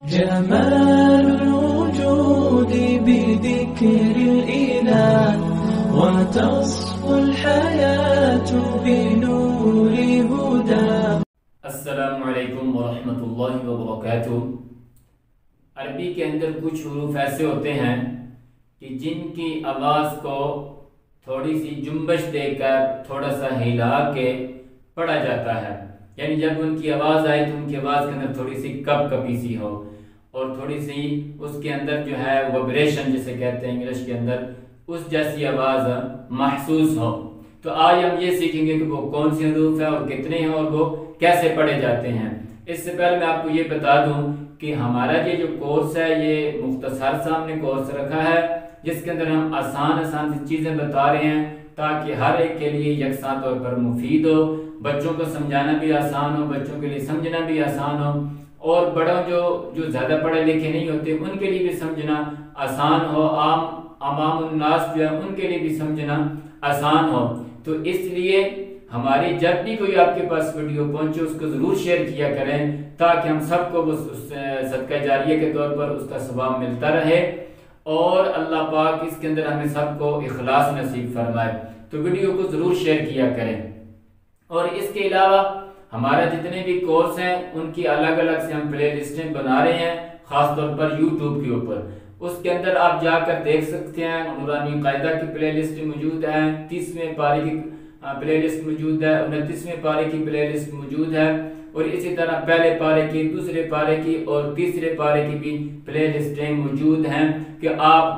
جمال الوجود بذكر الإله وتصفو الحياة بنور هداه. السلام علیکم ورحمۃ اللہ وبرکاتہ۔ عربی کے اندر کچھ حروف ایسے ہوتے ہیں کہ جن کی آواز کو تھوڑی سی جنبش دے کر تھوڑا سا ہلا کے پڑھا جاتا ہے، یعنی جب ان کی آواز آئے تو ان کی آواز کے اندر تھوڑی سی کپ کپی سی ہو اور تھوڑی سی اس کے اندر جو ہے ویبریشن جسے کہتے ہیں انگلش کے اندر، اس جیسی آواز محسوس ہو۔ تو آج ہم یہ سیکھیں گے کہ وہ کون سی حروف ہیں اور کتنے ہیں اور وہ کیسے پڑھے جاتے ہیں۔ اس سے پہلے میں آپ کو یہ بتا دوں کہ ہمارا یہ جو کورس ہے یہ مختصر سا ہم نے کورس رکھا ہے، جس کے اندر ہم آسان سی چیزیں بتا رہے ہیں تاکہ ہر ایک کے لیے یکساں طور پر مفید ہو، بچوں کو سمجھانا بھی آسان ہو، بچوں کے لیے سمجھنا بھی آسان ہو، اور بڑوں جو زیادہ پڑھے لکھے نہیں ہوتے ان کے لیے بھی سمجھنا آسان ہو، عوام الناس جو ہے ان کے لیے بھی سمجھنا آسان ہو۔ تو اس لیے ہماری جب بھی کوئی آپ کے پاس ویڈیو پہنچے اس کو ضرور شیئر کیا کریں تاکہ ہم سب کو صدقہ جاریہ کے طور پر اس کا ثواب ملتا رہے اور اللہ پاک اس کے اندر ہمیں سب کو اخلاص نصیب فرمائے۔ تو ویڈیو کو ضرور شیئر کیا کریں۔ اور اس کے علاوہ ہمارا جتنے بھی کورس ہیں ان کی الگ الگ سے ہم پلے لسٹیں بنا رہے ہیں، خاص طور پر یوٹیوب کے اوپر۔ اس کے اندر آپ جا کر دیکھ سکتے ہیں، نورانی قاعدہ کی پلے لسٹ موجود ہے، 30ویں پارے کی پلے لسٹ موجود ہے، 29ویں پارے کی پلے لسٹ موجود ہے، اور اسی طرح پہلے پارے کی، دوسرے پارے کی اور تیسرے پارے کی بھی پلے لسٹیں موجود ہیں کہ آپ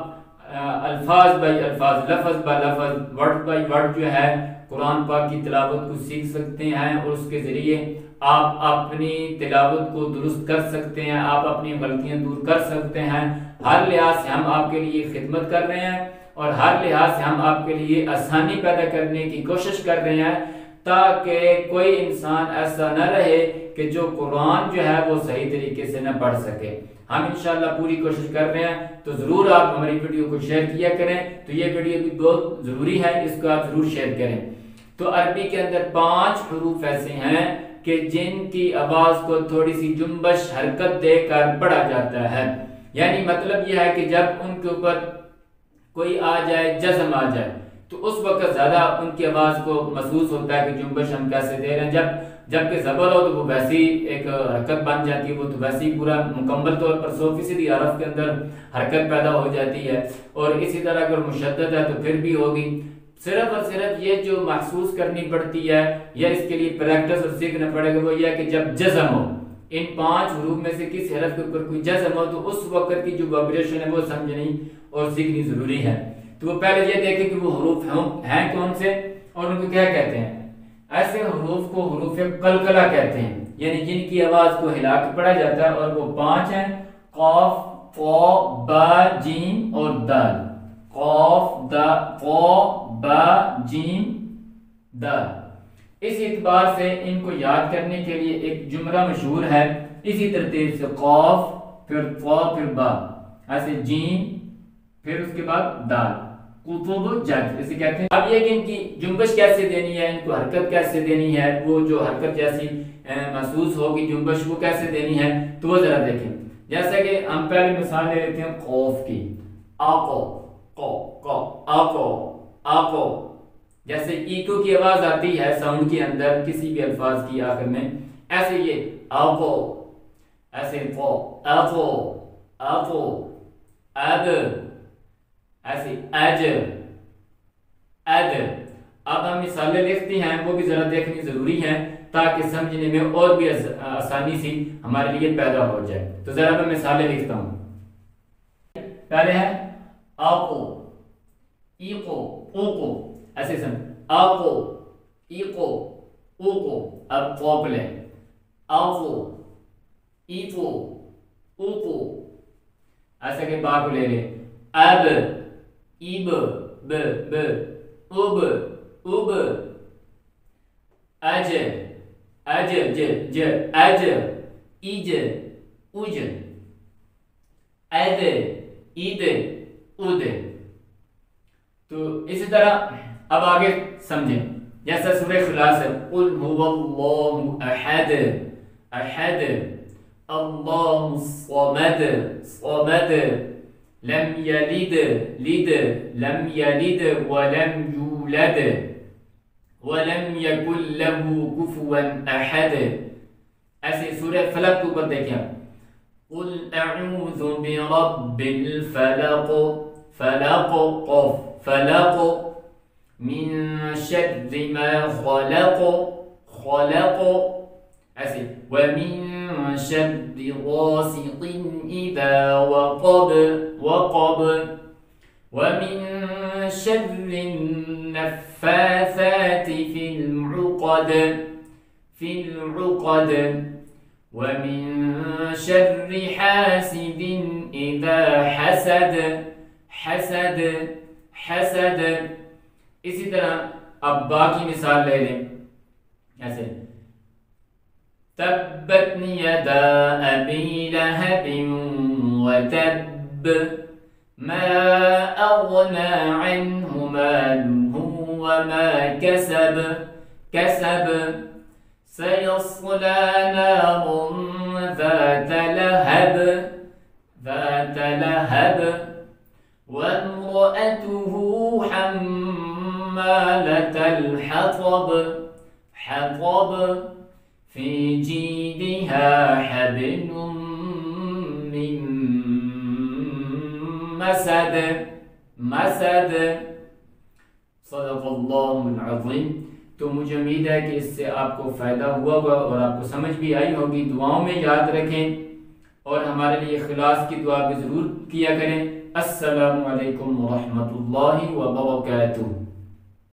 الفاظ بائی الفاظ، لفظ با لفظ، ورڈ بائی ورڈ جو ہے قرآن پاک کی تلاوت کو سیکھ سکتے ہیں اور اس کے ذریعے آپ اپنی تلاوت کو درست کر سکتے ہیں، آپ اپنی غلطیاں دور کر سکتے ہیں۔ ہر لحاظ سے ہم آپ کے لیے خدمت کر رہے ہیں اور ہر لحاظ سے ہم آپ کے لیے آسانی پیدا کرنے کی کوشش کر رہے ہیں تاکہ کوئی انسان ایسا نہ رہے کہ جو قرآن جو ہے وہ صحیح طریقے سے نہ پڑھ سکے۔ ہم انشاءاللہ پوری کوشش کر رہے ہیں، تو ضرور آپ ہماری ویڈیو کو شیئر کیا کریں۔ تو یہ ویڈیو بھی بہت ضروری ہے، اس کو آپ ضرور شیئر کریں۔ تو عربی کے اندر 5 حروف ایسے ہیں کہ جن کی آواز کو تھوڑی سی جنبش حرکت دے کر پڑھا جاتا ہے، یعنی مطلب یہ ہے کہ جب ان کے اوپر کوئی آ جائے، جزم آ جائے، تو اس وقت زیادہ ان کی آواز کو محسوس ہوتا ہے کہ جنبش ہم کیسے دے رہے ہیں۔ جبکہ زبر ہو تو وہ ویسی ایک حرکت بن جاتی ہے، وہ تو ویسی پورا مکمل طور پر 100% حرف کے اندر حرکت پیدا ہو جاتی ہے، اور اسی طرح اگر مشدد ہے تو پھر بھی ہوگی۔ صرف اور صرف یہ جو محسوس کرنی پڑتی ہے یا اس کے لیے پریکٹس اور سیکھنا پڑے گا وہ یہ ہے کہ جب جزم ہو، ان 5 حروف میں سے کسی حرف کے اوپر کوئی جزم ہو تو اس وقت کی جو وائبریشن ہے وہ سمجھنی اور سیکھنی ضروری ہے۔ تو وہ پہلے یہ دیکھیں کہ وہ حروف ہیں کون سے اور ان کو کیا کہتے ہیں۔ ایسے حروف کو حروف قلقلہ کہتے ہیں، یعنی جن کی آواز کو ہلا کے پڑھا جاتا ہے، اور وہ 5 ہیں: قاف، فا، با، جیم اور دال۔ قاف، فا، با، جیم، دال۔ اس اعتبار سے ان کو یاد کرنے کے لیے ایک جملہ مشہور ہے، اسی ترتیب سے قاف، پھر فا، پھر با، ایسے جیم، پھر اس کے بعد دال۔ قطب جد اسے کہتے ہیں۔ اب یہ کہ ان کی جنبش کیسے دینی ہے، ان کو حرکت کیسے دینی ہے، وہ جو حرکت جیسی محسوس ہوگی جنبش وہ کیسے دینی ہے، تو وہ ذرا دیکھیں۔ جیسا کہ ہم پہلی مثال لے لیتے ہیں قوف کی، آقو، آقو، آقو۔ جیسے ایکو کی آواز آتی ہے ساؤنڈ کے اندر کسی بھی الفاظ کی آخر میں، ایسے یہ آقو، ایسے فو، آقو، آقو، اب، ایسے اج، اد۔ اب ہم مثالیں لکھتے ہیں، وہ بھی ذرا دیکھنی ضروری ہے تاکہ سمجھنے میں اور بھی آسانی سی ہمارے لیے پیدا ہو جائے۔ تو ذرا میں مثالیں لکھتا ہوں۔ پہلے ہے آقو، ایقو، اوقو، ایسے سمجھ، آقو، ایقو، اوقو۔ اب فوق لیں، آقو، ایقو، اوقو، ایسا کہ با کو لے لیں، اب، ایب، ب، اب، اب، اج، اج، ج، اج، ایج، اج، اد، عید، اد۔ تو اسی طرح اب آگے سمجھیں، جیسا سورہ اخلاص ہے، قل هو اللہ احد، احد، اللہ الصمد صمد لم یلد لد لم یلد ولم یولد ولم یکن له کفوا احد. ایسے سورہ فلق کے اوپر دیکھیں قل اعوذ برب الفلق فلق قف فلق من شر ما خلق خلق ایسے ومن شر غاسق اذا وقب وقب ومن شر النفاثات في العقد ومن شر حاسد اذا حسد حسد حسد. اسی طرح اب باقی مثال لے لیں ایسے تبت یدا ابی لہب وتب ما اغنى عنه ماله وما كسب كسب سيصلى نارا ذات لهب وامرأته حمالة الحطب حطب في جيدها حبل من مسد مسد. صدق اللہ العظیم. تو مجھے امید ہے کہ اس سے آپ کو فائدہ ہوا ہوگا اور آپ کو سمجھ بھی آئی ہوگی. دعاؤں میں یاد رکھیں اور ہمارے لیے اخلاص کی دعا بھی ضرور کیا کریں. السلام علیکم ورحمۃ اللہ وبرکاتہ.